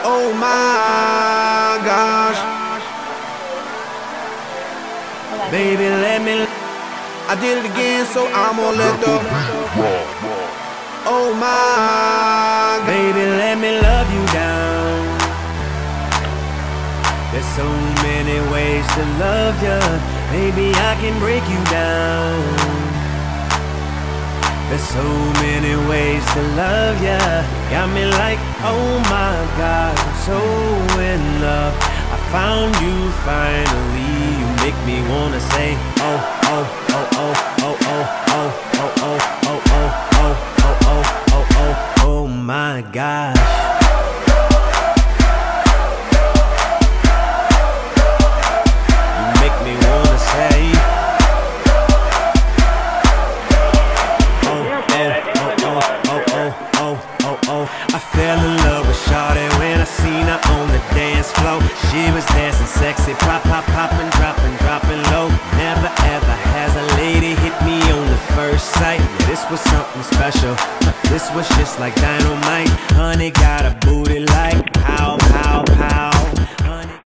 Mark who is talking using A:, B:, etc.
A: Oh my gosh. Baby, let me. I did it again, so I'm gonna let the. Oh my. Baby, let me love you down. There's so many ways to love ya. Baby, I can break you down. There's so many ways to love ya. Got me like, oh my God, I'm so in love. I found you finally. You make me wanna say, oh, oh, oh, oh, oh, oh, oh, oh, oh, oh, oh, oh, oh, oh, oh, oh, oh my gosh. I fell in love with Shawty when I seen her on the dance floor. She was dancing sexy, pop, pop, poppin', droppin', droppin' low. Never ever has a lady hit me on the first sight. This was something special. This was just like dynamite. Honey got a booty like pow, pow, pow.